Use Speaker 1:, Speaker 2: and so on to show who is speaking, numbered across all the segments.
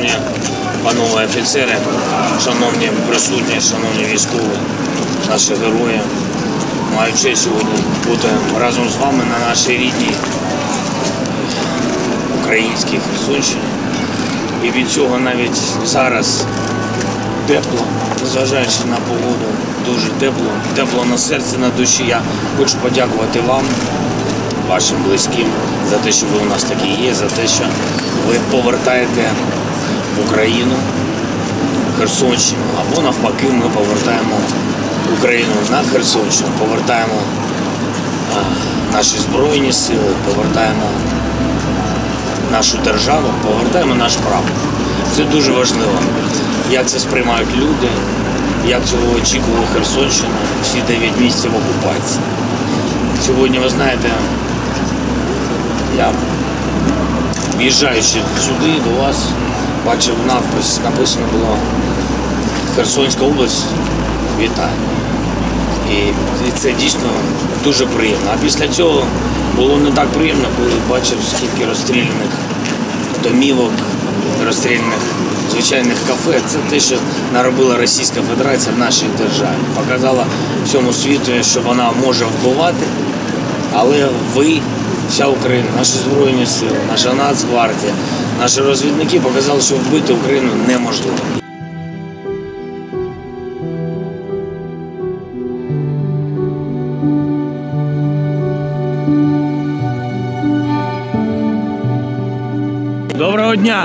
Speaker 1: Шановні панове офіцери, шановні присутні, шановні військові, наші герої, маю честь сьогодні бути разом з вами на нашій рідній українській Херсонщині. І від цього навіть зараз тепло, незважаючи на погоду, дуже тепло, тепло на серці, на душі. Я хочу подякувати вам, вашим близьким, за те, що ви у нас такі є, за те, що ви повертаєте Україну, Херсонщину, або навпаки, ми повертаємо Україну на Херсонщину, повертаємо наші Збройні сили, повертаємо нашу державу, повертаємо наш прапор. Це дуже важливо, як це сприймають люди, як цього очікувала Херсонщина всі 9 місяців окупації. Сьогодні, ви знаєте, я, в'їжджаючи сюди, до вас, бачив надпис, написано було «Херсонська область, вітаю». І це дійсно дуже приємно. А після цього було не так приємно, коли бачив, скільки розстріляних домівок, розстріляних звичайних кафе. Це те, що наробила Російська Федерація в нашій державі. Показала всьому світу, що вона може вбивати, але ви, вся Україна, наші Збройні сили, наша Нацгвардія, наші розвідники показали, що вбити Україну неможливо. Доброго дня!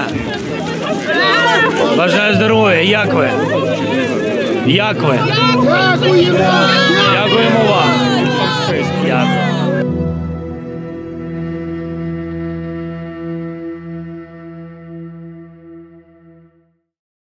Speaker 1: Бажаю здоров'я! Як ви? Як ви? Дякуємо вам! Дякую.